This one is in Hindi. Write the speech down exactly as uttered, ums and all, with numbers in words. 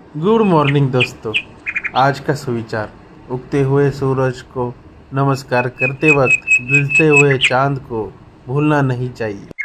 गुड मॉर्निंग दोस्तों। आज का सुविचार, उगते हुए सूरज को नमस्कार करते वक्त ढलते हुए चांद को भूलना नहीं चाहिए।